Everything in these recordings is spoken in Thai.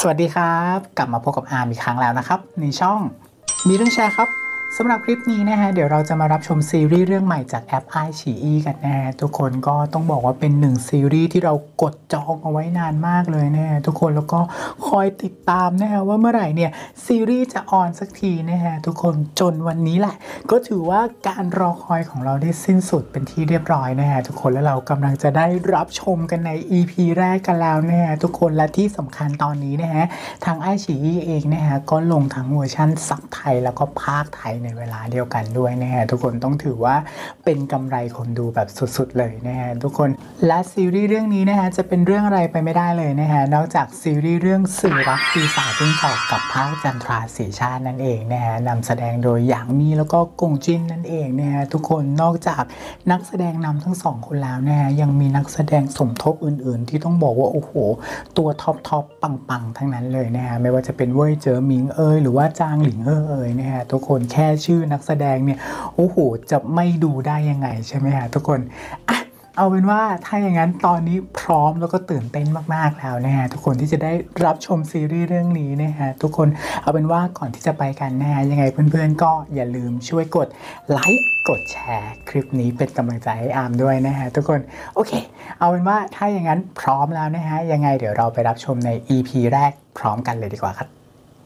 สวัสดีครับกลับมาพบกับอาร์มอีกครั้งแล้วนะครับในช่องมีเรื่องแชร์ครับสำหรับคลิปนี้นะฮะเดี๋ยวเราจะมารับชมซีรีส์เรื่องใหม่จากแอป iQIYI กันนะฮะทุกคนก็ต้องบอกว่าเป็นหนึ่งซีรีส์ที่เรากดจองเอาไว้นานมากเลยนะฮะทุกคนแล้วก็คอยติดตามนะฮะว่าเมื่อไหร่เนี่ยซีรีส์จะออนสักทีนะฮะทุกคนจนวันนี้แหละก็ถือว่าการรอคอยของเราได้สิ้นสุดเป็นที่เรียบร้อยนะฮะทุกคนแล้วเรากำลังจะได้รับชมกันใน EP แรกกันแล้วนะฮะทุกคนและที่สำคัญตอนนี้นะฮะทาง iQIYI เองนะฮะก็ลงทั้งเวอร์ชันซับไทยแล้วก็ภาคไทยในเวลาเดียวกันด้วยนะฮะทุกคนต้องถือว่าเป็นกำไรคนดูแบบสุดๆเลยนะฮะทุกคนและซีรีส์เรื่องนี้นะฮะจะเป็นเรื่องอะไรไปไม่ได้เลยนะฮะนอกจากซีรีส์เรื่องสื่อรักปีศาจจิ้งจอกกับภาคจันทราสีชาตินั่นเองนะฮะนำแสดงโดยหยางมีแล้วก็กงจินนั่นเองนะฮะทุกคนนอกจากนักแสดงนำทั้งสองคนแล้วนะฮะยังมีนักแสดงสมทบอื่นๆที่ต้องบอกว่าโอ้โหตัวท็อปปังๆทั้งนั้นเลยนะฮะไม่ว่าจะเป็นเว่ยเจ๋อหมิงหรือว่าจางหลิงนะฮะทุกคนแค่ชื่อนักแสดงเนี่ยโอ้โหจะไม่ดูได้ยังไงใช่ไหมฮะทุกคนเอาเป็นว่าถ้าอย่างนั้นตอนนี้พร้อมแล้วก็ตื่นเต้นมากๆแล้วนะฮะทุกคนที่จะได้รับชมซีรีส์เรื่องนี้นะฮะทุกคนเอาเป็นว่าก่อนที่จะไปกันนะฮะยังไงเพื่อนๆก็อย่าลืมช่วยกดไลค์กดแชร์คลิปนี้เป็นกำลังใจให้อาร์มด้วยนะฮะทุกคนโอเคเอาเป็นว่าถ้าอย่างนั้นพร้อมแล้วนะฮะยังไงเดี๋ยวเราไปรับชมใน EP แรกพร้อมกันเลยดีกว่าครับ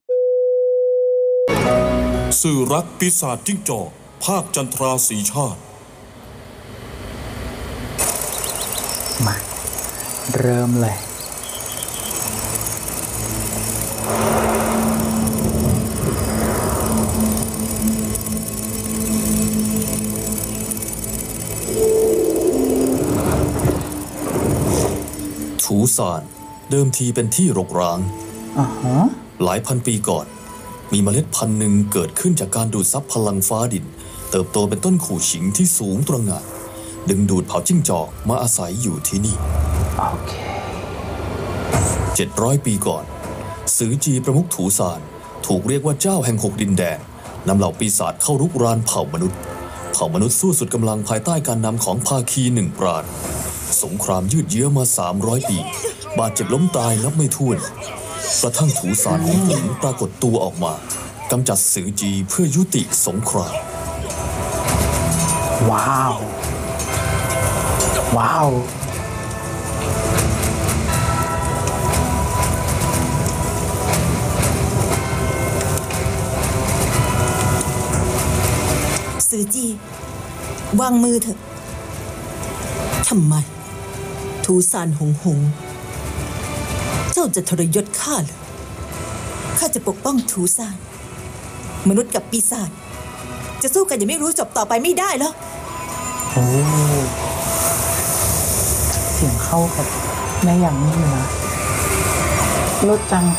สื่อรักปีศาจจิ้งจอกภาคจันทราสีชาติมาเริ่มเลยถูซานเดิมทีเป็นที่รกร้างหลายพันปีก่อนมีเมล็ดพันธุ์หนึ่งเกิดขึ้นจากการดูดซับพลังฟ้าดินเติบโตเป็นต้นขู่ฉิงที่สูงตระหง่านดึงดูดเผ่าจิ้งจอกมาอาศัยอยู่ที่นี่โอเค 700 ปีก่อนซือจีประมุขถูซานถูกเรียกว่าเจ้าแห่ง6 ดินแดนนำเหล่าปีศาจเข้ารุกรานเผ่ามนุษย์สู้สุดกำลังภายใต้การนำของภาคีหนึ่งปราณสงครามยืดเยื้อมา300 ปีบาดเจ็บล้มตายนับไม่ถ้วนกระทั่งถูซานของหญิงปรากฏตัวออกมากำจัดซือจีเพื่อยุติสงครามว้าวซือจีวางมือเถอะทำไมถูซานหงเจ้าจะทรยศข้าเหรอข้าจะปกป้องถูซานมนุษย์กับปีศาจจะสู้กันยังไม่รู้จบต่อไปไม่ได้หรอกโอ้เสียงเข้ากับแม่อย่างนี้เลยนะรถจัง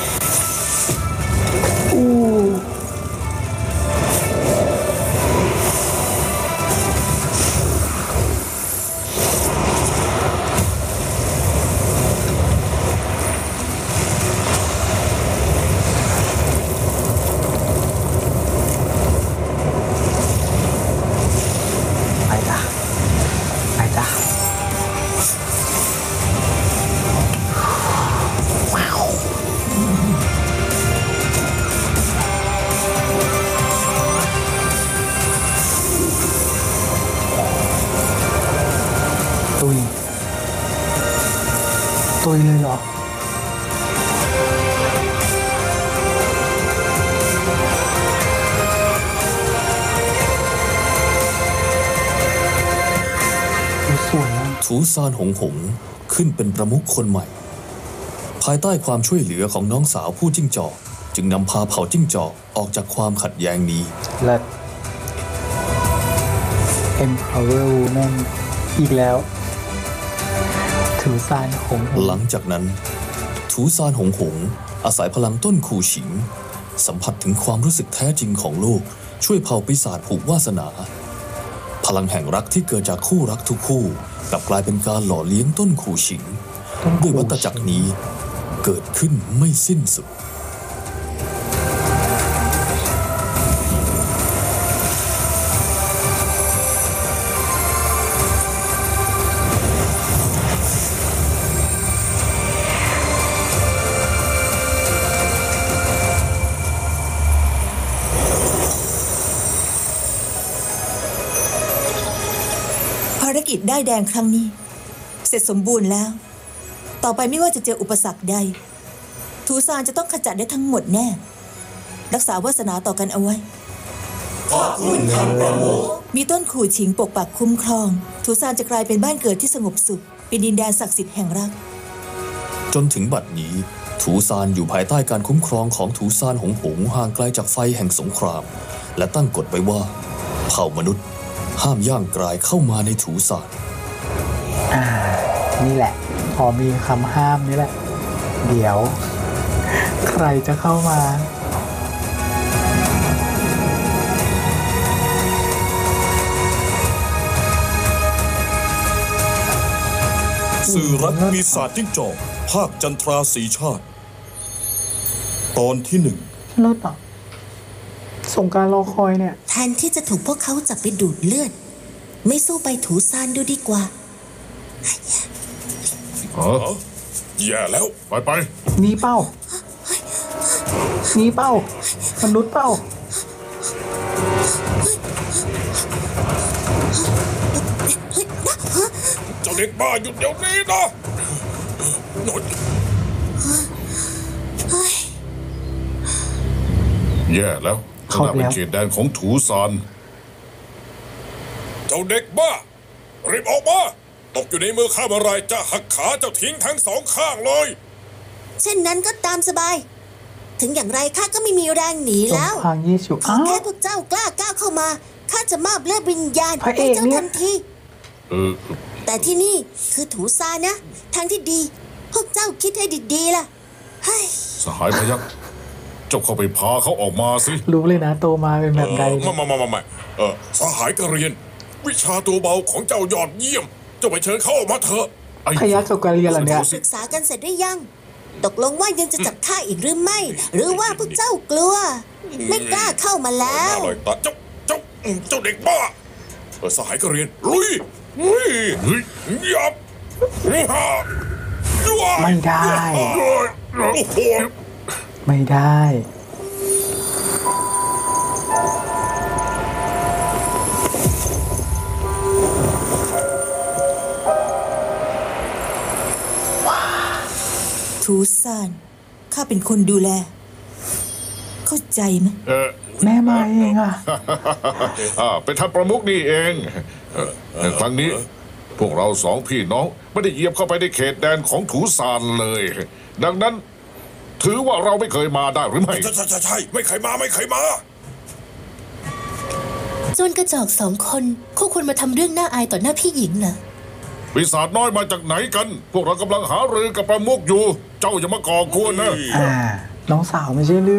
ตุยเลยเหรอถูซานหงขึ้นเป็นประมุขคนใหม่ภายใต้ความช่วยเหลือของน้องสาวผู้จิ้งจอกจึงนำพาเผ่าจิ้งจอกออกจากความขัดแย้งนี้และ Empower Woman อีกแล้วถูซานหงหลังจากนั้นถูซานหงอาศัยพลังต้นคูฉิงสัมผัสถึงความรู้สึกแท้จริงของโลกช่วยเผ่าปีศาจผูกวาสนาพลังแห่งรักที่เกิดจากคู่รักทุกคู่กลับกลายเป็นการหล่อเลี้ยงต้นคูฉิงด้วยวัฏจักรนี้เกิดขึ้นไม่สิ้นสุดโกิจได้ายแดงครั้งนี้ เสร็จสมบูรณ์แล้ว ต่อไปไม่ว่าจะเจออุปสรรคใดทูซานจะต้องขจัดได้ทั้งหมดแน่ รักษาวาสนาต่อกันเอาไว้มีต้นขู่ฉิงปกปักคุ้มครองทูซานจะกลายเป็นบ้านเกิดที่สงบสุขเป็นดินแดนศักดิ์สิทธิ์แห่งรักจนถึงบัดนี้ถูซานอยู่ภายใต้การคุ้มครองของถูซานหงหงห่างไกลจากไฟแห่งสงครามและตั้งกฎไว้ว่าเผ่ามนุษย์ห้ามย่างกรายเข้ามาในถูซานนี่แหละ พอมีคำห้ามนี่แหละ เดี๋ยว ใครจะเข้ามาสื่อรักปีศาจจิ้งจอกภาคจันทราสีชาติ ตอนที่ 1 เลิศอ่ะสงกรารรอคอยเนี่ยแทนที่จะถูกพวกเขาจับไปดูดเลือด ไม่สู้ไปถูซานดูดีกว่าแย่แล้วไปนี่เป้า นี่เป้ามนุษย์เป้าเจ้าเด็กบ้าหยุดเดี๋ยวนี้นะหน่อยแย่แล้วเข้าไปแล้วเป็นเขตแดนของถูซานเจ้าเด็กบ้ารีบออกมาตกอยู่ในมือข้าเมื่อไรจะหักขาเจ้าทิ้งทั้งสองข้างเลยเช่นนั้นก็ตามสบาย ถึงอย่างไรข้าก็ไม่มีแรงหนีสงแล้วครามยี่สิบขอแค่พวกเจ้ากล้าก้าวเข้ามาข้าจะมอบเลือดวิญญาณพระเอให้กเจ้าเนี่ยทันทีแต่ที่นี่คือถูซานนะ ทางที่ดี พวกเจ้าคิดให้ดีๆล่ะเฮ้ยสหายพยัคฆ์เจ้าเข้าไปพาเขาออกมาสิรู้เลยนะโตมาเป็นแบบใดเนี่ยไม่สหายกระเรียน วิชาตัวเบาของเจ้ายอดเยี่ยม เจ้าไปเชิญเขาออกมาเถอะไอ้พยัคฆ์กับกาเรียนเหรอเนี่ยศึกษากันเสร็จหรือยัง ตกลงว่ายังจะจับข้าอีกหรือไม่ หรือว่าพวกเจ้ากลัว ไม่กล้าเข้ามาแล้วอร่อยตาเจ้าเด็กบ้าสหายกระเรียนลุยยับไม่ได้โอ้โหไม่ได้ทูซานข้าเป็นคนดูแล เข้าใจไหมแม่มาเองอ่ะเป็นท่านประมุขนี่เองครั้งนี้พวกเราสองพี่น้องไม่ได้เหยียบเข้าไปในเขตแดนของถูซานเลย ดังนั้นถือว่าเราไม่เคยมาได้หรือไม่ใช่ไม่เคยมาโจรกระจอก2 คนคู่ควรมาทำเรื่องน่าอายต่อหน้าพี่หญิงเหรอปีศาจน้อยมาจากไหนกัน พวกเรากำลังหารือกับประมุขอยู่ เจ้าอย่ามาก่อกวนนะน้องสาวไม่ใช่หรือ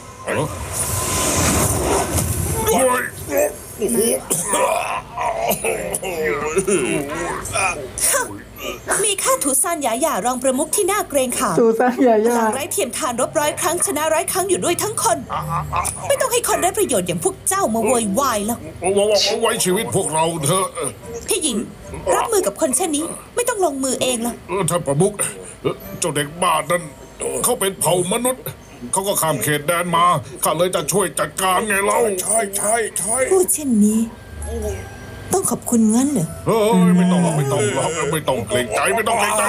มีข้าถูซานหยาหย่ารองประมุขที่น่าเกรงขามซูซ่าย่าพย่าลังไร้เทียมทานรบ100 ครั้งชนะ100 ครั้งอยู่ด้วยทั้งคน ไม่ต้องให้คนได้ประโยชน์อย่างพวกเจ้ามาโวยวายหรอกไว้ชีวิตพวกเราเถอะพี่หญิง รับมือกับคนเช่นนี้ ไม่ต้องลงมือเองหรอกท่านประมุขเจ้าเด็กบ้านั้นเขาเป็นเผ่ามนุษย์ เขาก็ข้ามเขตแดนมาข้าเลยจะช่วยจัดการไงเล่าใช่พูดเช่นนี้ ต้องขอบคุณงั้นเหรอเฮ้ยไม่ต้องเกรงใจไม่ต้องเกรงใจ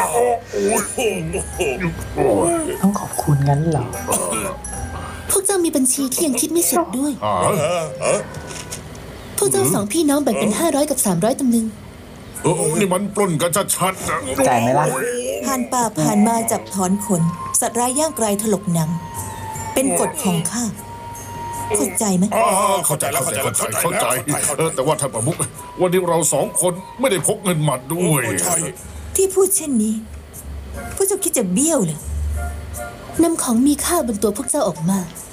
ต้องขอบคุณงั้นเหรอพวกเจ้ามีบัญชีที่ยังคิดไม่เสร็จด้วย พวกเจ้า2 พี่น้องแบ่งเป็น500 กับ 300 ตำลึงนี่มันปล้นกันชัดๆนะจ่ายไหมล่ะผ่านป่าผ่านมาจับถอนขน สัตว์ร้ายย่างไกลถลกหนัง เป็นกฎของข้าเข้าใจไหมเข้าใจแล้วแต่ว่าท่านประมุขวันนี้เรา2 คนไม่ได้พกเงินหมัดด้วยใช่ที่พูดเช่นนี้พวกเจ้าคิดจะเบี้ยวเลยนำของมีค่าบนตัวพวกเจ้าออกมา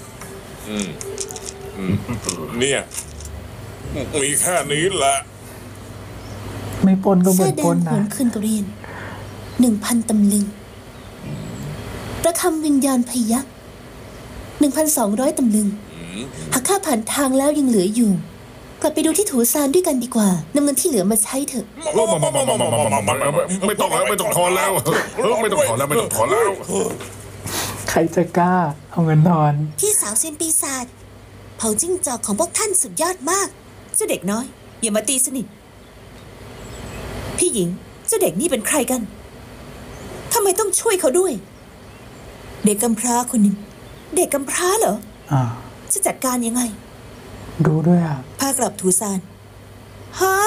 เนี่ยมีแค่นี้แหละไม่ปนก็เหมืเสื้ออน แดปงนหวนะนคืนกเรียน 1,000 ตำลึง ประคำวิญญาณพยัคฆ์ 1,200 ตำลึง หากข้าผ่านทางแล้วยังเหลืออยู่ กลับไปดูที่ถูซานด้วยกันดีกว่านำเงินที่เหลือมาใช้เถอะไม่ต้องถอนแล้วไม่ต้องถอนแล้วใครจะกล้า เอาเงินทอนพี่สาวเซยนปีศาจเผ่าจิ้งจอกของพวกท่านสุดยอดมาก เจ้าเด็กน้อย อย่ามาตีสนิทพี่หญิงเจ้าเด็กนี่เป็นใครกันทำไมต้องช่วยเขาด้วย เด็กกำพร้าคนหนึ่งเด็กกำพร้าเหรออ่าจะจัดการยังไงดูด้วยอ่ะพากลับทูซานฮะ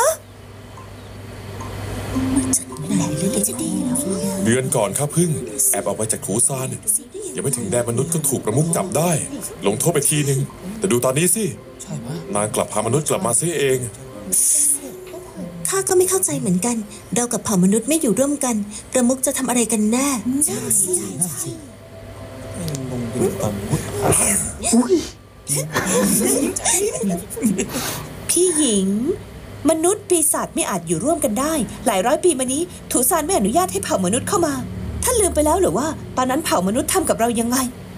เดือนก่อนข้าพึ่งแอบออกไปจากถูซานยังไม่ถึงแดนมนุษย์ก็ถูกประมุขจับได้ ลงโทษไปทีนึง แต่ดูตอนนี้สินางกลับพามนุษย์กลับมาซิเองข้าก็ไม่เข้าใจเหมือนกัน เรากับเผ่ามนุษย์ไม่อยู่ร่วมกัน ประมุขจะทำอะไรกันแน่อุ้ยพี่หญิง มนุษย์ปีศาจไม่อาจอยู่ร่วมกันได้ หลายร้อยปีมานี้ถูซานไม่อนุญาตให้เผ่ามนุษย์เข้ามาท่านลืมไปแล้วหรือว่าตอนนั้นเผ่ามนุษย์ทำกับเรายังไง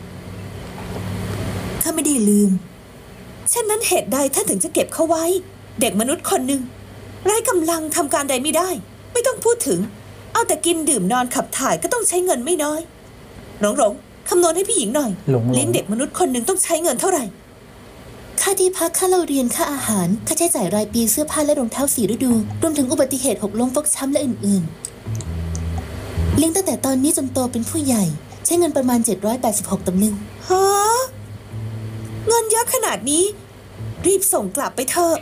ข้าไม่ได้ลืมเช่นนั้นเหตุใดท่านถึงจะเก็บเขาไว้ เด็กมนุษย์คนหนึ่งไร้กำลังทำการใดไม่ได้ ไม่ต้องพูดถึงเอาแต่กินดื่มนอนขับถ่ายก็ต้องใช้เงินไม่น้อยหลงคำนวณให้พี่หญิงหน่อยหลงเลี้ยงเด็กมนุษย์คนหนึ่งต้องใช้เงินเท่าไหร่ค่าที่พักค่าเราเรียนค่าอาหารค่าใช้จ่ายรายปีเสื้อผ้าและรองเท้า4 ฤดูรวมถึงอุบัติเหตุหกล้มฟกช้ำและอื่นๆเลี้ยงตั้งแต่ตอนนี้จนโตเป็นผู้ใหญ่ใช้เงินประมาณ786 ตำลึงฮะเงินเยอะขนาดนี้ รีบส่งกลับไปเถอะ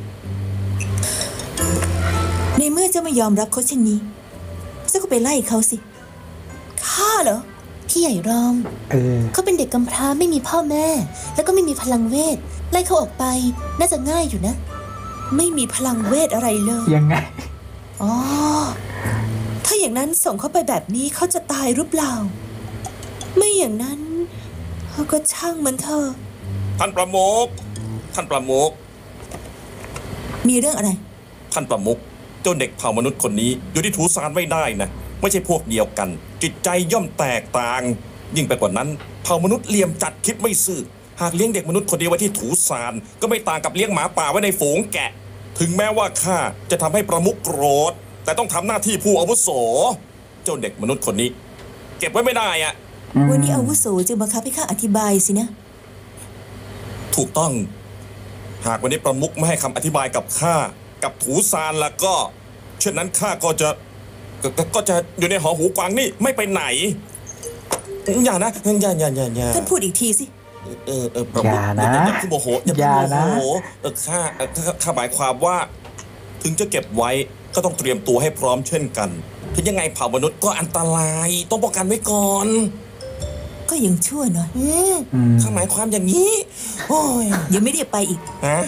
ในเมื่อเจ้าไม่ยอมรับเขาเช่นนี้เจ้าก็ไปไล่เขาสิข้าเหรอพี่ใหญ่รอง เขาเป็นเด็กกำพร้าไม่มีพ่อแม่ แล้วก็ไม่มีพลังเวทไล่เขาออกไปน่าจะง่ายอยู่นะไม่มีพลังเวทอะไรเลยยังไงอ๋อถ้าอย่างนั้นส่งเขาไปแบบนี้เขาจะตายหรือเปล่า ไม่อย่างนั้นเขาก็ช่างมันเถอะท่านประมุขท่านประมุขมีเรื่องอะไรท่านประมุขเจ้าเด็กเผ่ามนุษย์คนนี้อยู่ที่ถูซานไม่ได้นะไม่ใช่พวกเดียวกัน จิตใจย่อมแตกต่าง ยิ่งไปกว่านั้นเผ่ามนุษย์เหลี่ยมจัดคิดไม่ซื่อหากเลี้ยงเด็กมนุษย์คนเดียวไว้ที่ถูซานก็ไม่ต่างกับเลี้ยงหมาป่าไว้ในฝูงแกะ ถึงแม้ว่าข้าจะทำให้ประมุขโกรธแต่ต้องทำหน้าที่ผู้อาวุโสเจ้าเด็กมนุษย์คนนี้ เก็บไว้ไม่ได้อะวันนี้อาวุโสจึงบังคับให้ข้าอธิบายสินะถูกต้อง หากวันนี้ประมุขไม่ให้คำอธิบายกับข้ากับถูซานแล้วก็เช่นนั้นข้าก็จะอยู่ในหอหูกวางนี่ไม่ไปไหนอย่านะอย่าท่านพูดอีกทีสิประมุขอย่านะอย่าเพิ่งโมโหอย่าเพิ่งอย่าโมนะโหข้าหมายความว่า ถึงจะเก็บไว้ก็ต้องเตรียมตัวให้พร้อมเช่นกันถึงยังไงเผ่ามนุษย์ก็อันตรายต้องป้องกันไว้ก่อนก็ยังชั่วหน่อยข้าหมายความอย่างนี้โอ้ยยังไม่ได้ไปอีกฮะ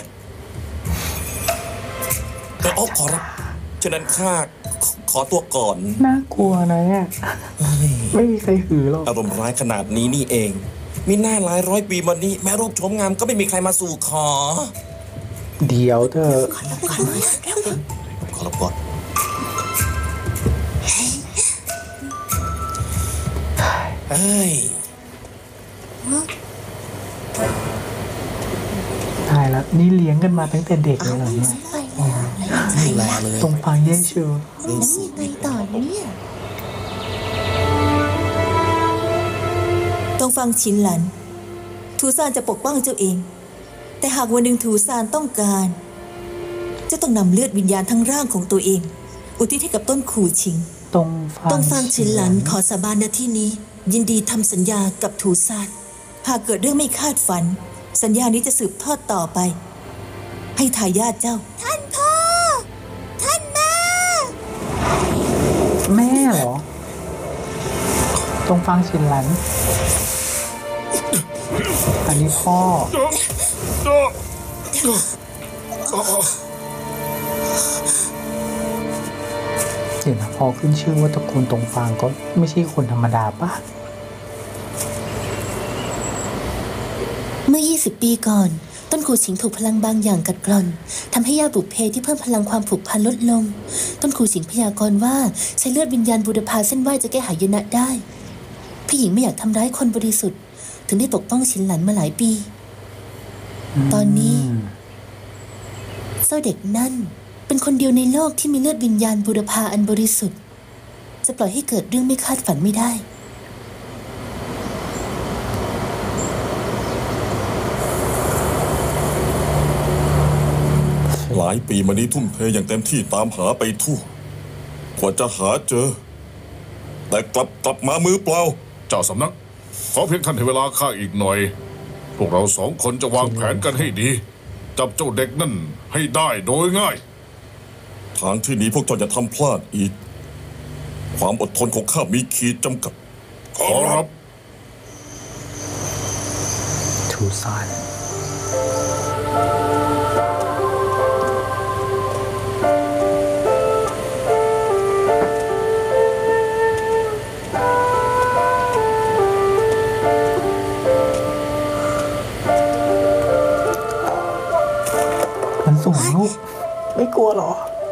ขอรับฉะนั้นข้าขอตัวก่อนน่ากลัวนะเนี่ยไม่มีใครหือหรอกอารมณ์ร้ายขนาดนี้นี่เอง มีหน้าหลายร้อยปีมานี้แม้รูปโฉมงามก็ไม่มีใครมาสู่ขอเดี๋ยวเธอขอรับก่อนเฮ้ยตายแล้วนี่เลี้ยงกันมาตั้งแต่เด็กเลยเหรอเนี่ยนี่แลเลยตรงฟังเย่ชูแล้วยังไงต่อเนี่ยต้องฟังชินหลัน ทูซานจะปกป้องเจ้าเอง แต่หากวันหนึ่งทูซานต้องการเจะต้องนำเลือดวิญญาณทั้งร่างของตัวเอง อุทิศให้กับต้นขู่ชิงตรงต้องฟังชินหลันขอสาบานณที่นี้ ยินดีทำสัญญากับทูซานหากเกิดเรื่องไม่คาดฝัน สัญญานี้จะสืบทอดต่อไป ให้ทายาทเจ้าท่านพ่อ ท่านแม่แม่เหรอ ตรงฟังชินหลัน อันนี้พ่อ เห็นนะพอขึ้นชื่อว่าตระกูลตรงฟางก็ไม่ใช่คนธรรมดาป่ะเมื่อ 20 ปีก่อน ต้นขู่ฉิงถูกพลังบางอย่างกัดกร่อนทำให้ยาบุพเพที่เพิ่มพลังความผูกพันลดลง ต้นขู่ฉิงพยากรณ์ว่าใช้เลือดวิญญาณบูรพาเส้นไหวจะแก้หายนะได้พี่หญิงไม่อยากทำร้ายคนบริสุทธิ์ถึงได้ปกป้องฉินหลันมาหลายปี ตอนนี้เจ้าเด็กนั่นเป็นคนเดียวในโลกที่มีเลือดวิญญาณบูรพาอันบริสุทธิ์จะปล่อยให้เกิดเรื่องไม่คาดฝันไม่ได้หลายปีมานี้ทุ่มเทอย่างเต็มที่ตามหาไปทั่วกว่าจะหาเจอ แต่กลับมามือเปล่าเจ้าสำนัก ขอเพียงท่านให้เวลาข้าอีกหน่อย พวกเราสองคนจะวางแผนกันให้ดี จับเจ้าเด็กนั่นให้ได้โดยง่ายทางที่นี้พวกเจ้าจะทำพลาดอีก ความอดทนของข้ามีขีดจำกัดขอรับทูซานมันสูงลูก ไม่กลัวเหรอ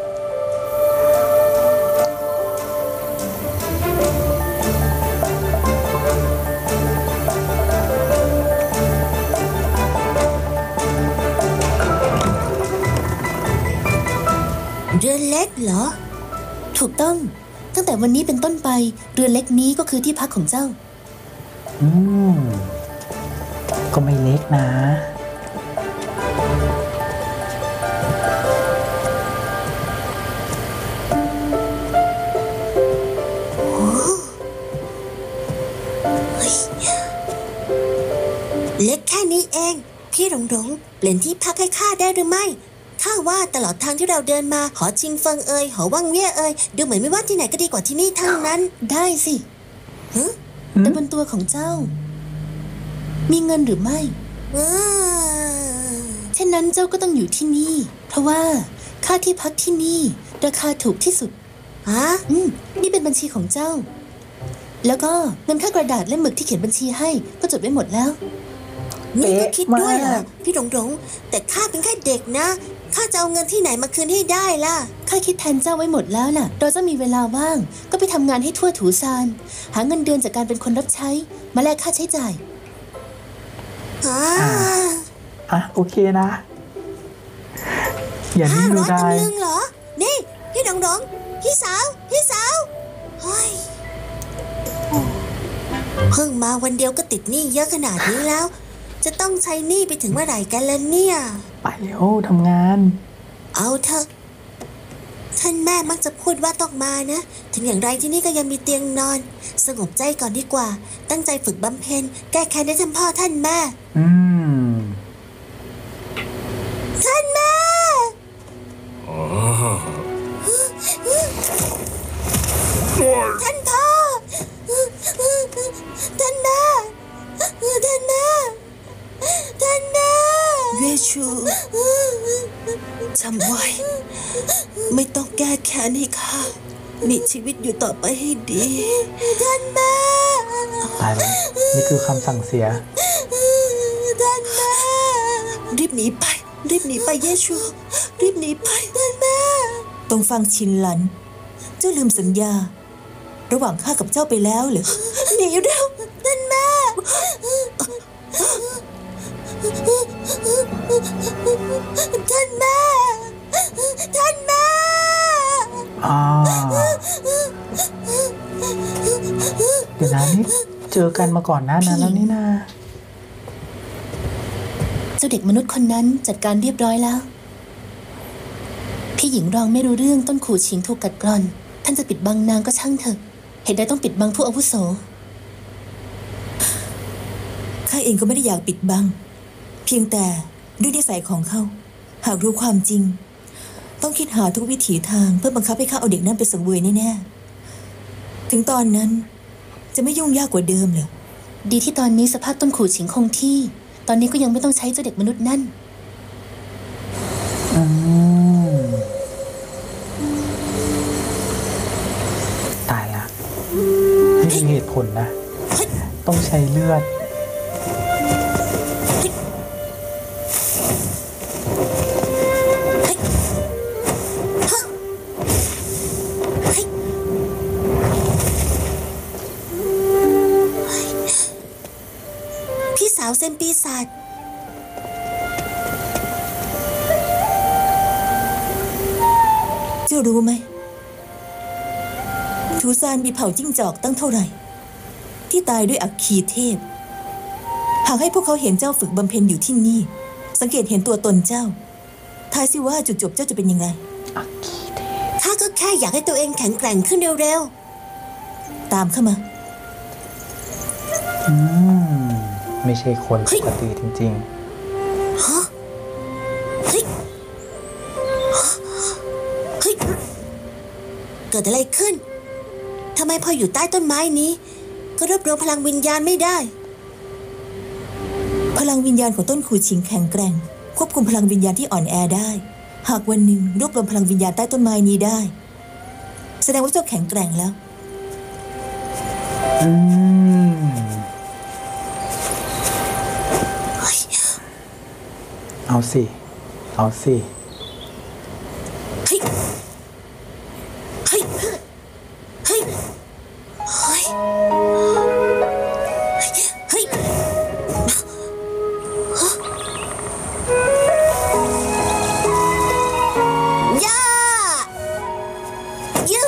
เรือเล็กเหรอ ถูกต้อง ตั้งแต่วันนี้เป็นต้นไป เรือเล็กนี้ก็คือที่พักของเจ้าอืม ก็ไม่เล็กนะเล็กแค่นี้เอง พี่หลงเปลี่ยนที่พักให้ข้าได้หรือไม่ข้าว่าตลอดทางที่เราเดินมาหอชิงเฟิงหอว่างเว่ยดูเหมือนไม่ว่าที่ไหนก็ดีกว่าที่นี่ทั้งนั้นได้สิแต่บนตัวของเจ้า มีเงินหรือไม่ เช่นนั้นเจ้าก็ต้องอยู่ที่นี่ เพราะว่าค่าที่พักที่นี่ ราคาถูกที่สุดฮะนี่เป็นบัญชีของเจ้า แล้วก็เงินค่ากระดาษและหมึกที่เขียนบัญชีให้ก็จดไว้หมดแล้วนี่ก็คิดด้วยเหรอเป๊ะมากพี่หลงแต่ข้าเป็นแค่เด็กนะข้าจะเอาเงินที่ไหนมาคืนให้ได้ล่ะข้าคิดแทนเจ้าไว้หมดแล้วน่ะเราจะมีเวลาว่าง ก็ไปทำงานให้ทั่วถูซาน หาเงินเดือนจากการเป็นคนรับใช้ มาแลกค่าใช้จ่ายอ่ะ โอเคนะ อย่านิ่งดู 500 ได้ตำลึงเหรอ นี่ พี่หลงพี่สาวเฮ้ยเพิ่งมาวันเดียวก็ติดหนี้เยอะขนาดนี้แล้ว จะต้องใช้หนี้ไปถึงเมื่อไหร่กันล่ะเนี่ยไปเร็วทำงานเอาเถอะท่านแม่มักจะพูดว่าต้องมานะ ถึงอย่างไรที่นี่ก็ยังมีเตียงนอน สงบใจก่อนดีกว่า ตั้งใจฝึกบำเพ็ญแก้แค้นให้ท่านพ่อท่านแม่อืมท่านแม่ ท่านพ่อ ท่านแม่ ท่านแม่ ท่านแม่เวชูจำไว้ ไม่ต้องแก้แค้นให้ข้ามีชีวิตอยู่ต่อไปให้ดีท่านแม่ตายแล้ว นี่คือคำสั่งเสียท่านแม่รีบหนีไปเยชู รีบหนีไปท่านแม่ต้องฟังชินหลัน เจ้าลืมสัญญา ระหว่างข้ากับเจ้าไปแล้วเหรอหนีเร็วท่านแม่ ท่านแม่ ท่านแม่อ่า เดี๋ยวนะนี่เจอกันมาก่อนหน้านั้นแล้วนี่นาเจ้าเด็กมนุษย์คนนั้นจัดการเรียบร้อยแล้ว พี่หญิงรองไม่รู้เรื่องต้นขู่ฉิงถูกกัดกร่อน ท่านจะปิดบังนางก็ช่างเถอะ เหตุใดต้องปิดบังผู้อาวุโสข้าเองก็ไม่ได้อยากปิดบัง เพียงแต่ด้วยนิสัยของเขา หากรู้ความจริง ต้องคิดหาทุกวิถีทางเพื่อบังคับให้ข้าเอาเด็กนั้นไปสังเวยแน่ๆ ถึงตอนนั้นจะไม่ยุ่งยากกว่าเดิมเหรอดีที่ตอนนี้สภาพต้นขู่ฉิงคงที่ ตอนนี้ก็ยังไม่ต้องใช้เจ้าเด็กมนุษย์นั่นอืม ตายละไม่มีเหตุผลนะ ต้องใช้เลือดพี่สาวเซนปีศาจเจ้ารู้ไหมทูซานมีเผ่าจิ้งจอกตั้งเท่าไหร่ ที่ตายด้วยอัคคีเทพ หากให้พวกเขาเห็นเจ้าฝึกบำเพ็ญอยู่ที่นี่ สังเกตเห็นตัวตนเจ้าทายสิว่าจุดจบเจ้าจะเป็นยังไงข้าก็แค่อยากให้ตัวเองแข็งแกร่งขึ้นเร็วตามเข้ามาไม่ใช่คนปกติจริงๆฮะเฮ้ยเฮ้ยเกิดอะไรขึ้นทำไมพออยู่ใต้ต้นไม้นี้ ก็รวบรวมพลังวิญญาณไม่ได้พลังวิญญาณของต้นคูชิงแข็งแกร่ง ควบคุมพลังวิญญาณที่อ่อนแอได้ หากวันหนึ่งรวบรวมพลังวิญญาณใต้ต้นไม้นี้ได้ แสดงว่าเจ้าแข็งแกร่งแล้วเอาสิ เอาสิเฮ้ย เฮ้ย เฮ้ย เฮ้ย เฮ้ย ย่ายื้อ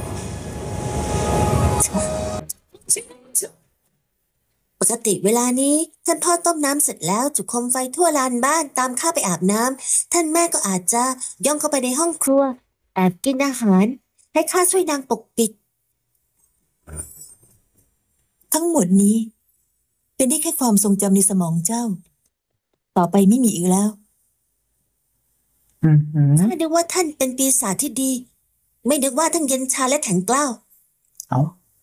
ปกติเวลานี้ท่านพ่อต้มน้ำเสร็จแล้วจุดโคมไฟทั่วลานบ้านตามข้าไปอาบน้ำท่านแม่ก็อาจจะย่องเข้าไปในห้องครัว แอบกินอาหารให้ข้าช่วยนางปกปิดทั้งหมดนี้ เป็นได้แค่ความทรงจำในสมองเจ้า ต่อไปไม่มีอีกแล้วข้านึกว่าท่านเป็นปีศาจที่ดี ไม่นึกว่าท่านเย็นชาและแข็งกล้าวเอา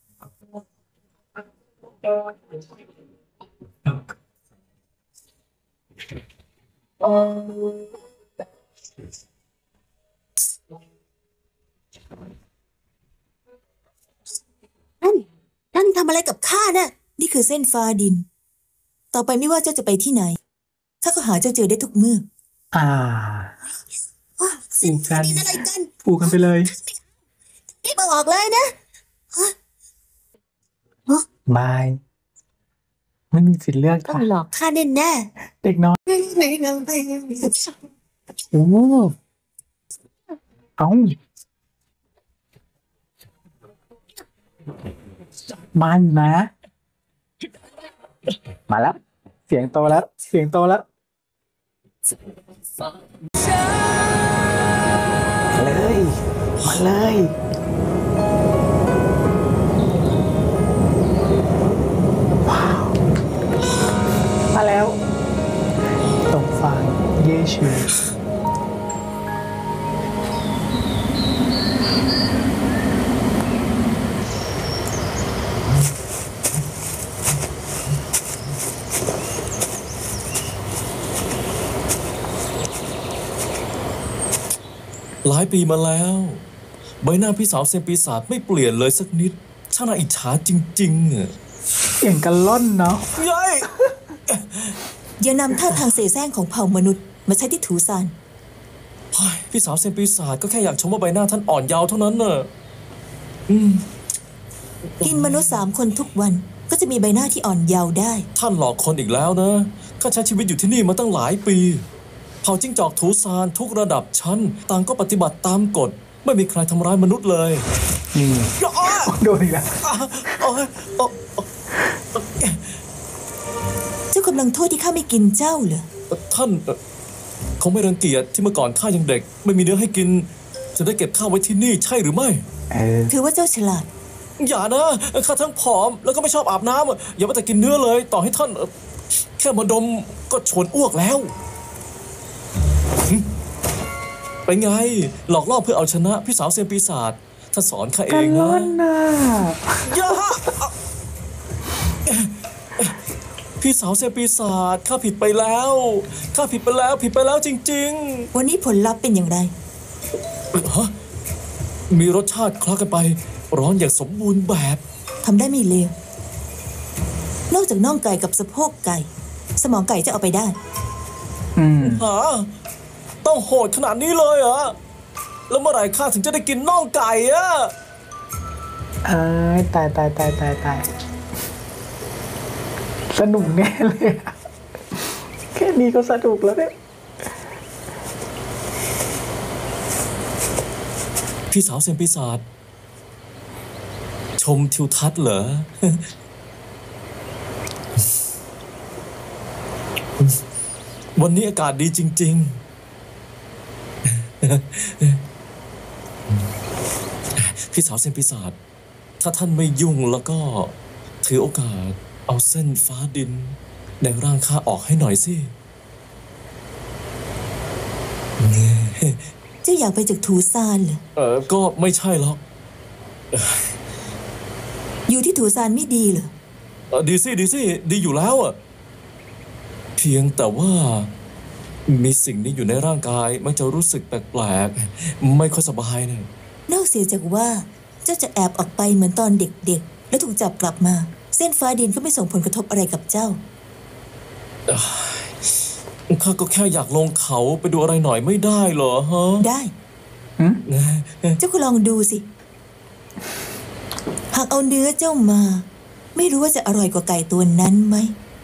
ท่านทำอะไรกับข้าน่ะนี่คือเส้นฟ้าดิน ต่อไปไม่ว่าเจ้าจะไปที่ไหน ข้าก็หาเจ้าเจอได้ทุกเมื่อสิ้นฟ้าดินอะไรกันผูกกันไปเลยรีบเอาออกเลยนะบาย ไม่มีสิทธิ์เลือกต้อค่ะงหลอกข้าแน่เด็กน้อย โอ้เอามันนะ มาแล้ว เสียงโตแล้ว เสียงโตแล้วมาเลย มาเลย ว้าว มาแล้วตรงฟางเยชูหลายปีมาแล้ว ใบหน้าพี่สาวเซนปีศาจไม่เปลี่ยนเลยสักนิดช่างน่าอิจฉาจริงๆอะเสียงกันล่อนเนาะยัยอย่านำท่าทางเสแสร้งของเผ่ามนุษย์มาใช้ที่ถูซานเฮ้ยพี่สาวเซนปีศาจก็แค่อยากชมว่าใบหน้าท่านอ่อนเยาว์เท่านั้นน่ะกินมนุษย์3 คนทุกวันก็จะมีใบหน้าที่อ่อนเยาว์ได้ท่านหลอกคนอีกแล้วนะข้าใช้ชีวิตอยู่ที่นี่มาตั้งหลายปีเผ่าจิ้งจอกถูซานทุกระดับชั้นต่างก็ปฏิบัติตามกฎไม่มีใครทำร้ายมนุษย์เลยนี่โดนอีกแล้วเจ้ากำลังโทษที่ข้าไม่กินเจ้าเหรอท่านคงไม่รังเกียจที่เมื่อก่อนข้ายังเด็ก ไม่มีเนื้อให้กิน จะได้เก็บข้าวไว้ที่นี่ใช่หรือไม่ถือว่าเจ้าฉลาดอย่านะข้าทั้งผอมแล้วก็ไม่ชอบอาบน้ำอย่าว่าแต่กินเนื้อเลย ต่อให้ท่านแค่มาดมก็ชวนอ้วกแล้วไปไงหลอกล่อเพื่อเอาชนะพี่สาวเซียนปีศาจท่านสอนข้าเอกันงล่นะอนน่ะอย่าพี่สาวเซียนปีศาจข้าผิดไปแล้วข้าผิดไปแล้วจริงๆวันนี้ผลลัพธ์เป็นอย่างไรฮะมีรสชาติคล้ากันไป ร้อนอย่างสมบูรณ์แบบทำได้ไม่เลว นอกจากน่องไก่กับสะโพกไก่ สมองไก่จะเอาไปได้ฮะต้องโหดขนาดนี้เลยเหรอ แล้วเมื่อไหร่ข้าถึงจะได้กินน่องไก่อะตายสนุกแน่เลยอะแค่นี้ก็สนุกแล้วเนี่ยพี่สาวเซียนปีศาจชมทิวทัศน์เหรอ วันนี้อากาศดีจริง ๆพี่สาวเซนปีศาจถ้าท่านไม่ยุ่งแล้วก็ถือโอกาสเอาเส้นฟ้าดินในร่างข้าออกให้หน่อยสิเจ้าอยากไปจากทูซานเหรอก็ไม่ใช่หรอกอยู่ที่ทูซานไม่ดีเหรอดีสิดีอยู่แล้วอ่ะเพียงแต่ว่ามีสิ่งนี้อยู่ในร่างกายมันจะรู้สึกแปลกๆไม่ค่อยสบายเนี่ยนอกเสียจากว่าเจ้าจะแอบออกไปเหมือนตอนเด็กๆแล้วถูกจับกลับมา เส้นฟ้าดินก็ไม่ส่งผลกระทบอะไรกับเจ้าข้าก็แค่อยากลงเขาไปดูอะไรหน่อยไม่ได้เหรอฮะได้ เจ้าก็ลองดูสิ หากเอาเนื้อเจ้ามา ไม่รู้ว่าจะอร่อยกว่าไก่ตัวนั้นไหม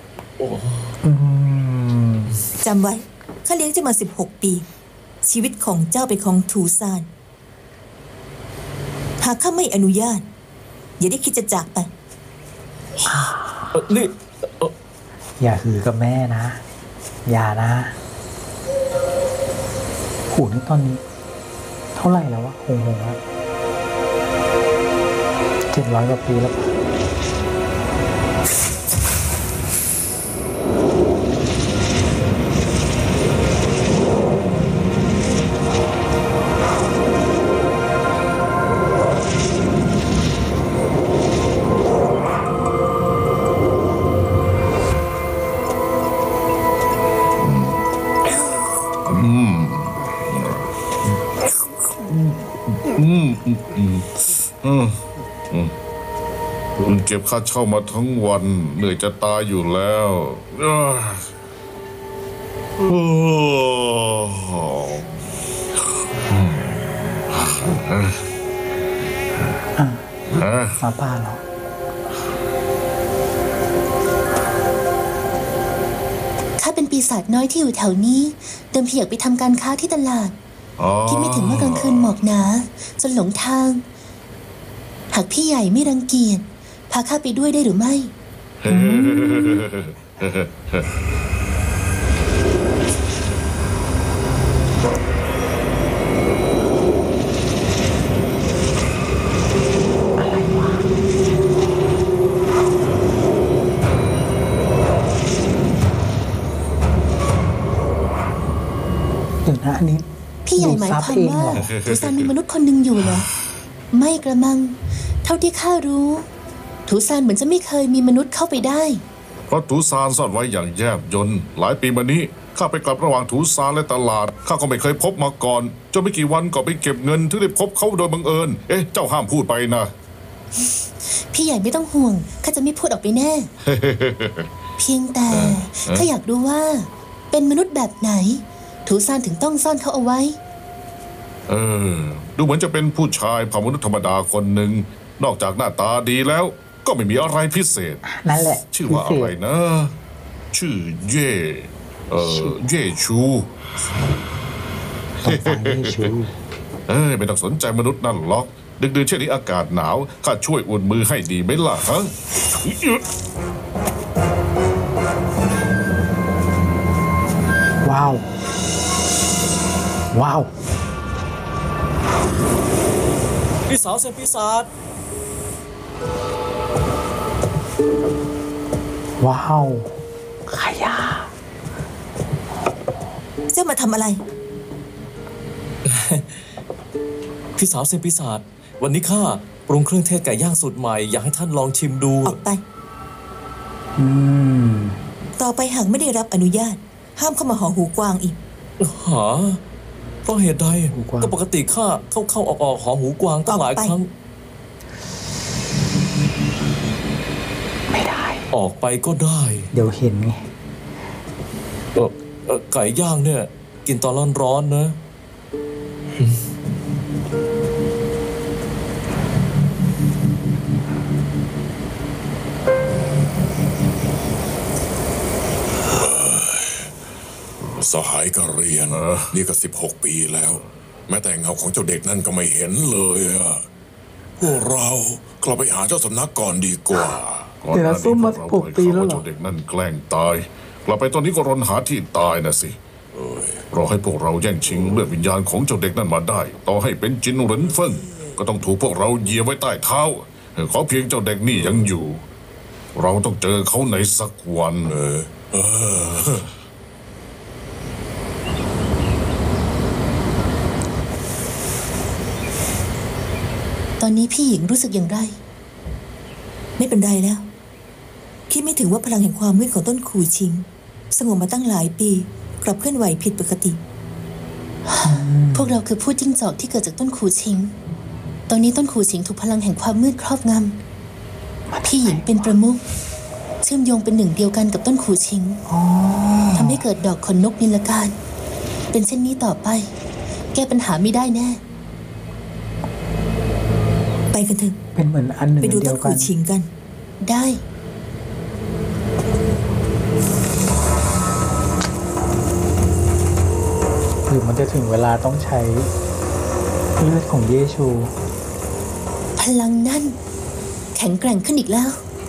จำไว้ข้าเลี้ยงเจ้ามา16 ปี ชีวิตของเจ้าเป็นของทูซาน หากข้าไม่อนุญาตอย่าได้คิดจะจากไปนี่อย่าหือกับแม่นะ อย่านะหูนี่ตอนนี้ เท่าไหร่แล้ววะหงอะ700 กว่าปีแล้วคุณเก็บค่าเช่ามาทั้งวันเหนื่อยจะตายอยู่แล้วมาบ้านเหรอข้าเป็นปีศาจน้อยที่อยู่แถวนี้ เดิมทีอยากไปทำการค้าที่ตลาด คิดไม่ถึงว่ากลางคืนหมอกหนาจนหลงทาง หากพี่ใหญ่ไม่รังเกียจพาข้าไปด้วยได้หรือไม่เดี๋ยวนะอันนี้พี่ใหญ่หมายความว่าทูซานมีมนุษย์คนหนึ่งอยู่เหรอ ไม่กระมัง เท่าที่ข้ารู้ทูซานเหมือนจะไม่เคยมีมนุษย์เข้าไปได้เพราะถูซานซ่อนไว้อย่างแยบยลหลายปีมานี้ข้าไปกลับระหว่างถูซานและตลาดข้าก็ไม่เคยพบมาก่อนจนไม่กี่วันก็ไปเก็บเงินถึงได้พบเขาโดยบังเอิญเจ้าห้ามพูดไปนะพี่ใหญ่ไม่ต้องห่วงข้าจะไม่พูดออกไปแน่ เพียงแต่ข้าอยากรู้ว่า เป็นมนุษย์แบบไหนทูซานถึงต้องซ่อนเขาเอาไว้ดูเหมือนจะเป็นผู้ชายเผ่ามนุษย์ธรรมดาคนหนึ่งนอกจากหน้าตาดีแล้วก็ไม่มีอะไรพิเศษนั่นแหละชื่อว่าอะไรนะ ชื่อเย่ชูต้องฟังนี่ชูไม่ต้องสนใจมนุษย์นั่นหรอกดึกดื่นเช่นนี้อากาศหนาวข้าช่วยอุ่นมือให้ดีไหมล่ะฮะว้าวว้าวพี่สาวเซนปีศาจว้าวขยะเจ้ามาทำอะไรพี่สาวเซนปีศาจวันนี้ข้าปรุงเครื่องเทศไก่ย่างสูตรใหม่อยากให้ท่านลองชิมดูออกไป ต่อไปหากไม่ได้รับอนุญาต ห้ามเข้ามาหอหูกวางอีกหาเพราะเหตุใดก็ปกติข้าเข้าออกหอหูกวางตั้งหลายครั้งไม่ได้ออกไปก็ได้เดี๋ยวเห็นไงไก่ย่างเนี่ยกินตอนร้อนๆนะสหายก็เรียนนี่ก็16 ปีแล้ว แม้แต่เงาของเจ้าเด็กนั่นก็ไม่เห็นเลยอะพวกเรากลับไปหาเจ้าสำนักก่อนดีกว่าเดี๋ยวเราซุ่มมา16 ปีแล้วเหรอเจ้าเด็กนั่นแกล้งตายกลับไปตอนนี้ก็รนหาที่ตายนะสิรอให้พวกเราแย่งชิงเลือดวิญญาณของเจ้าเด็กนั่นมาได้ ต่อให้เป็นจินเหรินเฟิงก็ต้องถูกพวกเราเหยียบไว้ใต้เท้าขอเพียงเจ้าเด็กนี่ยังอยู่ เราต้องเจอเขาในสักวันตอนนี้พี่หญิงรู้สึกอย่างไรไม่เป็นไรแล้ว คิดไม่ถึงว่าพลังแห่งความมืดของต้นขู่ชิง สงบมาตั้งหลายปีกลับเคลื่อนไหวผิดปกติพวกเราคือผู้จิ้งจอกที่เกิดจากต้นขูชิง ตอนนี้ต้นขูชิงถูกพลังแห่งความมืดครอบงำพี่หญิงเป็นประมุขเชื่อมโยงเป็นหนึ่งเดียวกันกับต้นขูชิงทำให้เกิดดอกขนนกนิลการ เป็นเช่นนี้ต่อไป แก้ปัญหาไม่ได้แน่ไปกันเถอะเป็นเหมือนอันหนึ่งไปดูเดีต้ยนวกัขู่นชิงกันได้หรือมันจะถึงเวลาต้องใช้เลือดของเยชูพลังนั่นแข็งแกร่งขึ้นอีกแล้ว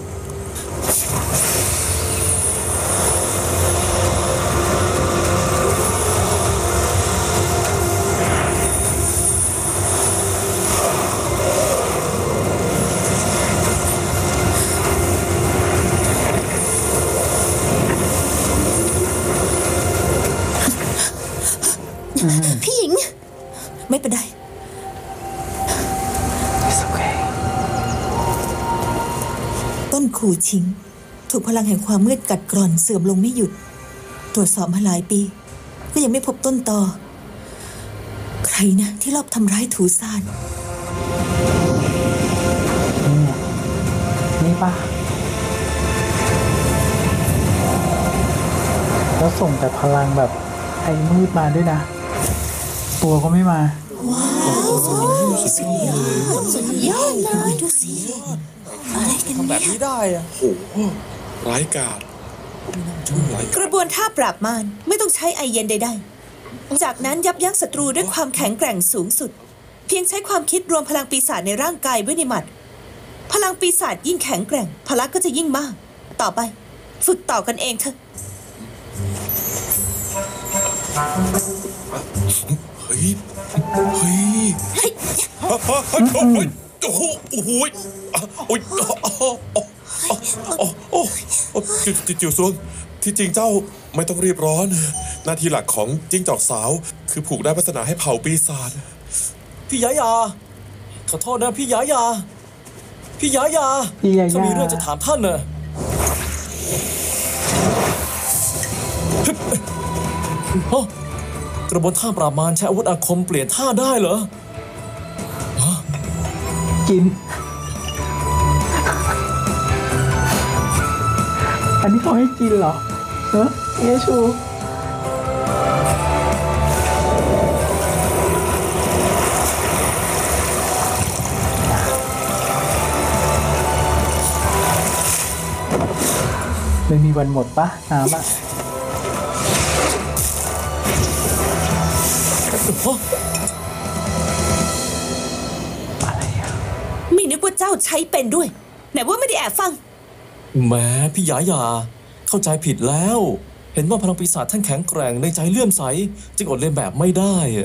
พี่หญิงไม่เป็นไร It's okay ต้นขู่ชิง ถูกพลังแห่งความมืดกัดกร่อนเสื่อมลงไม่หยุด ตรวจสอบมาหลายปี ก็ยังไม่พบต้นตอ ใครนะที่รอบทำร้ายถูซานนี่ปะแล้วส่งแต่พลังแบบไอ้มืดมาด้วยนะ ตัวก็ไม่มาสุดยอดเลยดูสิอะไรกันทำแบเนี่ยบนี้ได้อะโหร้ายกาจกระบวนท่าปราบมารไม่ต้องใช้ไอเย็นใดๆ จากนั้นยับยั้งศัตรูด้วยความแข็งแกร่งสูงสุด เพียงใช้ความคิดรวมพลังปีศาจในร่างกายไว้ในหมัด พลังปีศาจยิ่งแข็งแกร่ง พลังก็จะยิ่งมาก ต่อไป ฝึกต่อกันเองเถอะเฮ้ย เฮ้ยโอ้โหโอ้โหโอ้โหโอ้ยจิ๋วซวงที่จริงเจ้าไม่ต้องรีบร้อน หน้าที่หลักของจิ้งจอกสาว คือผูกได้วาสนาให้เผ่าปีศาจพี่ยายาขอโทษนะพี่ยายาพี่ยายาพี่ยายาถ้ามีเรื่องจะถามท่านน่ะฮะกระบวนท่าปราบมารใช้อาวุธอาคมเปลี่ยนท่าได้เหรอกิน อันนี้เขาให้กินเหรอเนอะเยชูไม่มีวันหมดปะน้ำอะอะไรอะไม่นึกว่าเจ้าใช้เป็นด้วย ไหนว่าไม่ได้แอบฟังแหมพี่ยายาเข้าใจผิดแล้ว เห็นว่าพลังปีศาจท่านแข็งแกร่งในใจเลื่อมใสจึงอดเลียนแบบไม่ได้อะ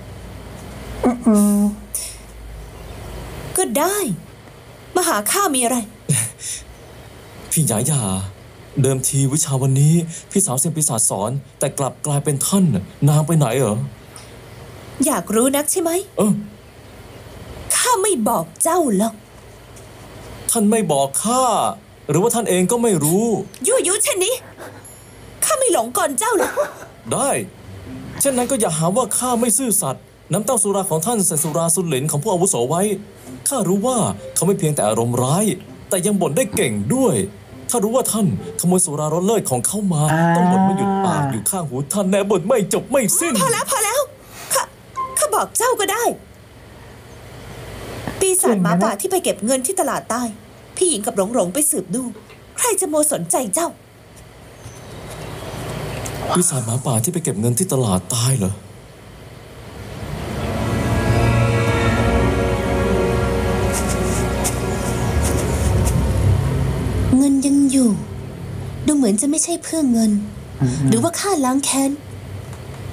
ก็ได้ มาหาข้ามีอะไรพี่ยายาเดิมทีวิชาวันนี้พี่สาวเซียนปีศาจสอนแต่กลับกลายเป็นท่านน่ะนางไปไหนเหรออยากรู้นักใช่ไหม ข้าไม่บอกเจ้าหรอกท่านไม่บอกข้าหรือว่าท่านเองก็ไม่รู้ยั่วยุเช่นนี้ ข้าไม่หลงก่อนเจ้าหรอกได้เช่นนั้นก็อย่าหาว่าข้าไม่ซื่อสัตย์น้ำเต้าสุราของท่านใส่สุราสุนเหลนของผู้อาวุโสไว้ข้ารู้ว่าเขาไม่เพียงแต่อารมณ์ร้าย แต่ยังบ่นได้เก่งด้วยถ้ารู้ว่าท่านขโมยสุรารสเลิศของเขามาต้องบ่นไม่หยุดปากอยู่ข้างหูท่านแน่บ่นไม่จบไม่สิ้นพอแล้วข้าบอกเจ้าก็ได้ ปีศาจหมาป่าที่ไปเก็บเงินที่ตลาดใต้พี่หญิงกับหลงหลงไปสืบดู ใครจะโมสนใจเจ้าปีศาจหมาป่าที่ไปเก็บเงินที่ตลาดตายเหรอเงินยังอยู่ ดูเหมือนจะไม่ใช่เพื่อเงิน หรือว่าค่าล้างแค้น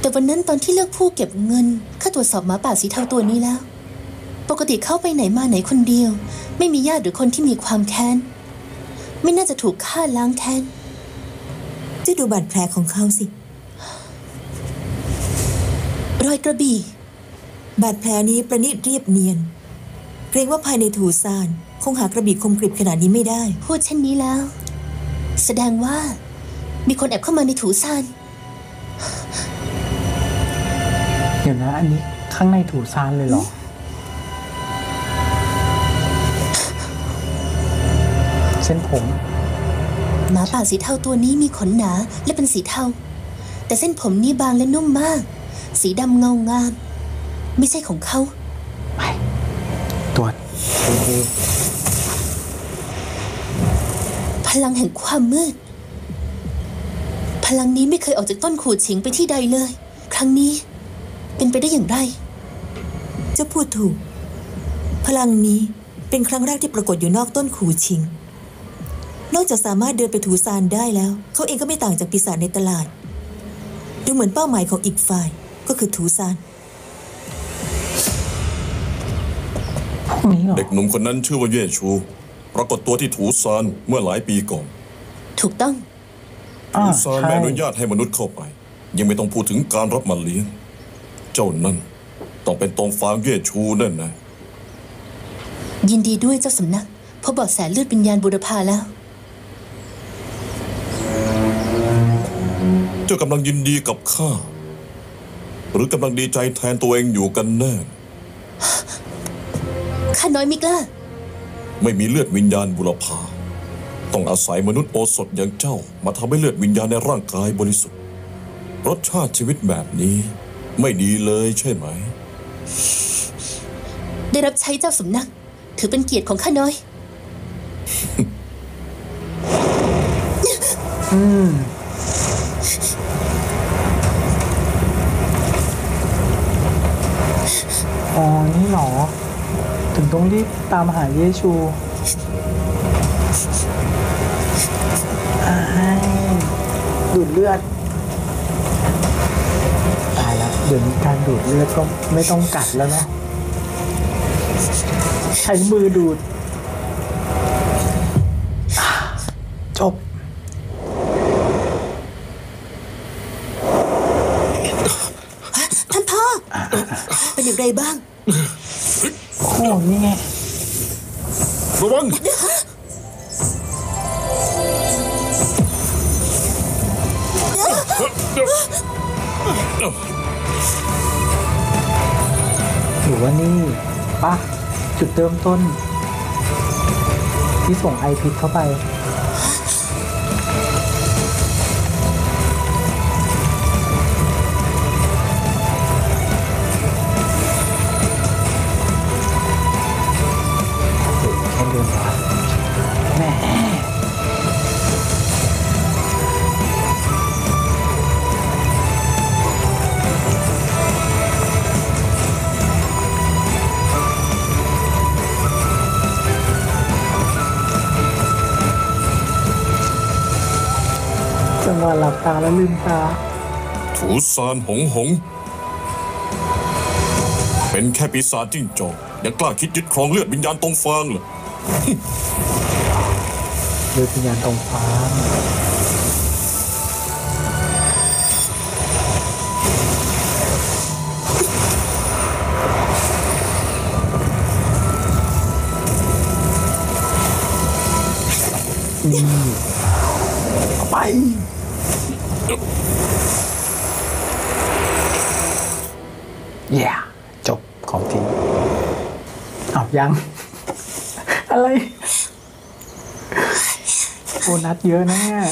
แต่วันนั้นตอนที่เลือกผู้เก็บเงินข้าตรวจสอบหมาป่าสีเทาตัวนี้แล้วปกติเข้าไปไหนมาไหนคนเดียวไม่มีญาติหรือคนที่มีความแค้นไม่น่าจะถูกฆ่าล้างแค้นจะดูบาดแผลของเขาสิรอยกระบี่บาดแผลนี้ประณีตเรียบเนียน เกรงว่าภายในถูซานคงหากระบี่คมกริบขนาดนี้ไม่ได้พูดเช่นนี้แล้ว แสดงว่ามีคนแอบเข้ามาในถูซานเดี๋ยวนะอันนี้ข้างในถูซานเลยเหรอ เส้นผมหมาป่าสีเทาตัวนี้มีขนหนาและเป็นสีเทาแต่เส้นผมนี่บางและนุ่มมากสีดำเงางามไม่ใช่ของเขาไปตรวจดูพลังแห่งความมืดพลังนี้ไม่เคยออกจากต้นขูดเฉียงไปที่ใดเลยครั้งนี้เป็นไปได้อย่างไรเจ้าพูดถูก พลังนี้เป็นครั้งแรกที่ปรากฏอยู่นอกต้นขู่ชิง นอกจากสามารถเดินไปถูซานได้แล้วเขาเองก็ไม่ต่างจากปีศาจในตลาดดูเหมือนเป้าหมายของอีกฝ่ายก็คือถูซานพวกนี้เหรอเด็กหนุ่มคนนั้นชื่อว่าเย่ชู ปรากฏตัวที่ถูซานเมื่อหลายปีก่อนถูกต้องถูซานใช่ไม่อนุญาตให้มนุษย์เข้าไป ยังไม่ต้องพูดถึงการรับมาเลี้ยง เจ้านั่นต้องเป็นตรงฟางเย่ชูแน่นะยินดีด้วยเจ้าสำนักพบเบาะแสเลือดวิญญาณบูรพาแล้วเจ้ากำลังยินดีกับข้าหรือกำลังดีใจแทนตัวเองอยู่กันแน่ข้าน้อยไม่กล้าไม่มีเลือดวิญญาณบุรพาต้องอาศัยมนุษย์โอสถอย่างเจ้ามาทำให้เลือดวิญญาณในร่างกายบริสุทธิ์รสชาติชีวิตแบบนี้ไม่ดีเลยใช่ไหมได้รับใช้เจ้าสำนักถือเป็นเกียรติของข้าน้อยอ๋อนี่เหรอ ถึงต้องรีบตามหาเยชูดูดเลือดตายแล้วเดี๋ยวนี้การดูดเลือดก็ไม่ต้องกัดแล้วเนาะใช้มือดูดจบท่านพ่อ เป็นอย่างไรบ้างโอ้นี่ไงระวังหรือว่านี่ปะจุดเริ่มต้น ที่ส่งไอพิษเข้าไป แค่เดินมาแม่ จังหวะหลับตาแล้วลืมตาถูซานหงหง เป็นแค่ปีศาจจิ้งจอกยังกล้าคิดยึดครองเลือดวิญญาณตรงฟางเหรอเลือดวิญญาณตรงฟ้านี่เอาไป จบของจริงอ้าวยัง อะไรโบนัสเยอะนะเนี่ย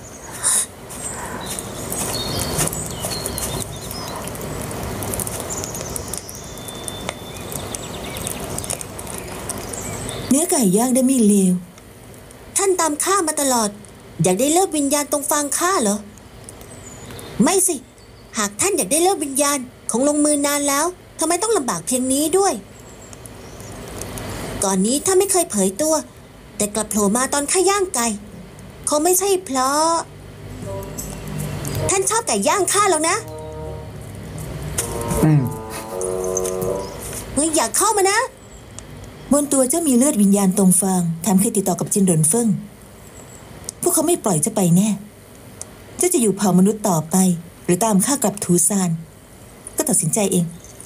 เนื้อไก่ย่างได้ไม่เลวท่านตามข้ามาตลอด อยากได้เลิกวิญญาณตรงฟางข้าเหรอ ไม่สิ หากท่านอยากได้เลิกวิญญาณคงลงมือนานแล้วทำไมต้องลำบากเพียงนี้ด้วย ก่อนนี้ท่านไม่เคยเผยตัว แต่กลับโผล่มาตอนข้าย่างไก่คงไม่ใช่เพราะ ท่านชอบไก่ย่างข้าแล้วนะอยากเข้ามานะบนตัวเจ้ามีเลือดวิญญาณตรงฟางแถมเคยติดต่อกับจินเหรินเฟิงพวกเขาไม่ปล่อยเจ้าไปแน่เจ้าจะอยู่เผ่ามนุษย์ต่อไปหรือตามข้ากลับทูซานก็ตัดสินใจเอง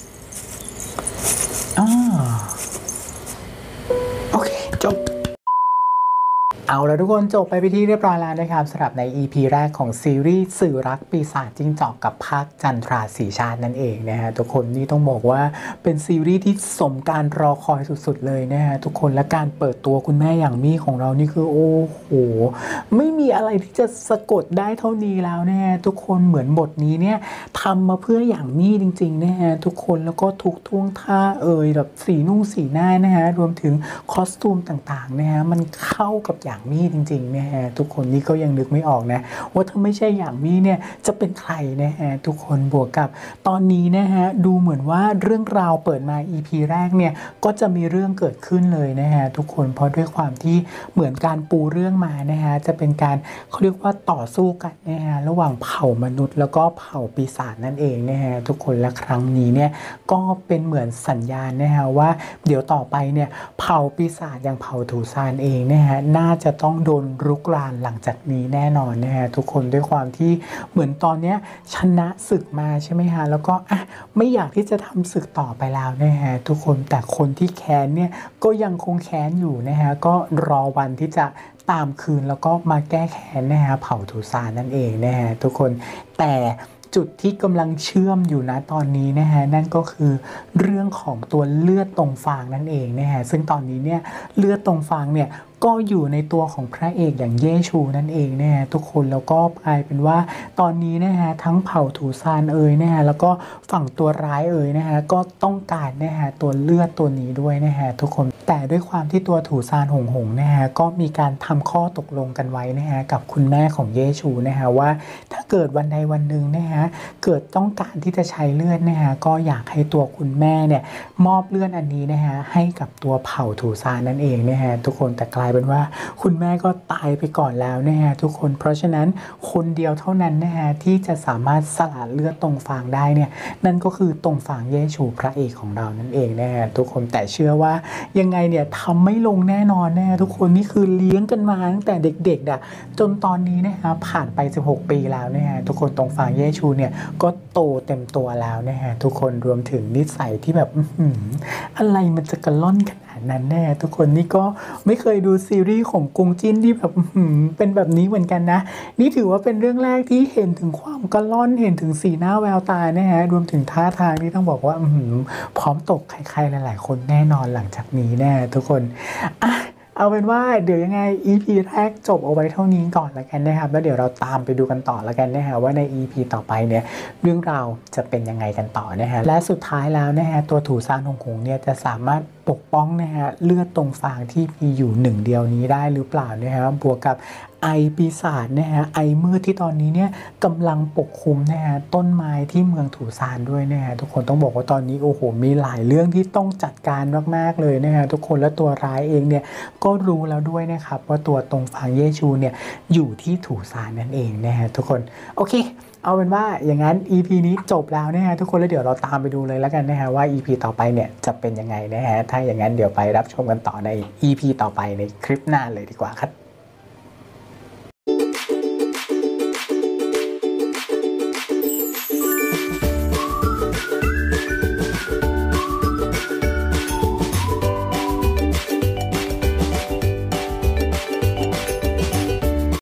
โอเคจบเอาแล้วทุกคนจบไปเป็นที่เรียบร้อยแล้วนะครับสำหรับใน EP แรกของซีรีส์สื่อรักปีศาจจิ้งจอกกับภาคจันทราสีชาตินั่นเองนะฮะทุกคนนี่ต้องบอกว่าเป็นซีรีส์ที่สมการรอคอยสุดๆเลยนะฮะทุกคนและการเปิดตัวคุณแม่อย่างมี่ของเรานี่คือโอ้โหไม่มีอะไรที่จะสะกดได้เท่านี้แล้วนะฮะทุกคนเหมือนบทนี้เนี่ยทำมาเพื่ออย่างมี่จริงๆนะฮะทุกคนแล้วก็ทุกท่วงท่าแบบสีนุ่งสีหน้านะฮะรวมถึงคอสตูมต่างๆนะฮะมันเข้ากับอย่างมี่จริงๆนะฮะทุกคนนี่ก็ยังนึกไม่ออกนะว่าถ้าไม่ใช่อย่างมี่เนี่ยจะเป็นใครนะฮะทุกคนบวกกับตอนนี้นะฮะดูเหมือนว่าเรื่องราวเปิดมา EP แรกเนี่ยก็จะมีเรื่องเกิดขึ้นเลยนะฮะทุกคนเพราะด้วยความที่เหมือนการปูเรื่องมานะฮะจะเป็นการเขาเรียกว่าต่อสู้กันนะฮะระหว่างเผ่ามนุษย์แล้วก็เผ่าปีศาจนั่นเองนะฮะทุกคนและครั้งนี้เนี่ยก็เป็นเหมือนสัญญาณนะฮะว่าเดี๋ยวต่อไปเนี่ยเผ่าปีศาจอย่างเผ่าถูซานเองนะฮะน่าจะต้องโดนรุกรานหลังจากนี้แน่นอนนะฮะทุกคนด้วยความที่เหมือนตอนเนี้ยชนะศึกมาใช่ไหมฮะแล้วก็ไม่อยากที่จะทำศึกต่อไปแล้วนะฮะทุกคนแต่คนที่แค้นเนี่ยก็ยังคงแค้นอยู่นะฮะก็รอวันที่จะตามคืนแล้วก็มาแก้แค้นนะฮะเผ่าถูซานนั่นเองนะฮะทุกคนแต่จุดที่กำลังเชื่อมอยู่นะตอนนี้นะฮะนั่นก็คือเรื่องของตัวเลือดตรงฟางนั่นเองนะฮะซึ่งตอนนี้เนี่ยเลือดตรงฟางเนี่ยก็อยู่ในตัวของพระเอกอย่างเย่ชูนั่นเองนะฮะทุกคนแล้วก็กลายเป็นว่าตอนนี้นะฮะทั้งเผ่าถูซานนะฮะแล้วก็ฝั่งตัวร้ายนะฮะก็ต้องการนะฮะตัวเลือดตัวนี้ด้วยนะฮะทุกคนแต่ด้วยความที่ตัวถูซานหงนะฮะก็มีการทำข้อตกลงกันไว้นะฮะกับคุณแม่ของเย่ชูนะฮะว่าถ้าเกิดวันใดวันหนึ่งนะฮะเกิดต้องการที่จะใช้เลือดนะฮะก็อยากให้ตัวคุณแม่เนี่ยมอบเลือดอันนี้นะฮะให้กับตัวเผ่าถูซานนั่นเองนะฮะทุกคนแต่กลายเป็นว่าคุณแม่ก็ตายไปก่อนแล้วนะฮะทุกคนเพราะฉะนั้นคนเดียวเท่านั้นนะฮะที่จะสามารถสละเลือดตรงฟางได้เนี่ยนั่นก็คือตรงฟางเย่ชูพระเอกของเรานั่นเองนะฮะทุกคนแต่เชื่อว่ายังไงเนี่ยทำไม่ลงแน่นอนนะฮะทุกคนนี่คือเลี้ยงกันมาตั้งแต่เด็กๆจนตอนนี้นะฮะผ่านไป16ปีแล้วนะฮะทุกคนตรงฟางเย่ชูเนี่ยก็โตเต็มตัวแล้วนะฮะทุกคนรวมถึงนิสัยที่แบบอะไรมันจะกระล่อนขนาดนั้นแน่ทุกคนนี่ก็ไม่เคยดูซีรีส์ของกงจิ้นที่แบบเป็นแบบนี้เหมือนกันนะนี่ถือว่าเป็นเรื่องแรกที่เห็นถึงความกระล่อนเห็นถึงสีหน้าแววตานะฮะรวมถึงท่าทางที่ต้องบอกว่าพร้อมตกใครๆหลายๆคนแน่นอนหลังจากนี้แน่ทุกคนเอาเป็นว่าเดี๋ยวยังไง EP แรกจบเอาไว้เท่านี้ก่อนแล้วกันนะครับแล้วเดี๋ยวเราตามไปดูกันต่อแล้วกันนะฮะว่าใน EP ต่อไปเนี่ยเรื่องราวจะเป็นยังไงกันต่อนะฮะและสุดท้ายแล้วนะฮะตัวถูซานหงเนี่ยจะสามารถปกป้องนะฮะเลือดตรงฟางที่มีอยู่หนึ่งเดียวนี้ได้หรือเปล่านะฮะบวกกับไอปีศาจนะฮะไอมืดที่ตอนนี้เนี่ยกำลังปกคลุมนะฮะต้นไม้ที่เมืองถูซานด้วยนะฮะทุกคนต้องบอกว่าตอนนี้โอ้โหมีหลายเรื่องที่ต้องจัดการมากๆเลยนะฮะทุกคนและตัวร้ายเองเนี่ยก็รู้แล้วด้วยนะครับว่าตัวตรงฟางเย่ชูเนี่ยอยู่ที่ถูซานนั่นเองนะฮะทุกคนโอเคเอาเป็นว่าอย่างนั้น EP นี้จบแล้วนะฮะทุกคนแล้วเดี๋ยวเราตามไปดูเลยแล้วกันนะฮะว่า EP ต่อไปเนี่ยจะเป็นยังไงนะฮะถ้าอย่างนั้นเดี๋ยวไปรับชมกันต่อใน EP ต่อไปในคลิปหน้าเลยดีกว่าครับ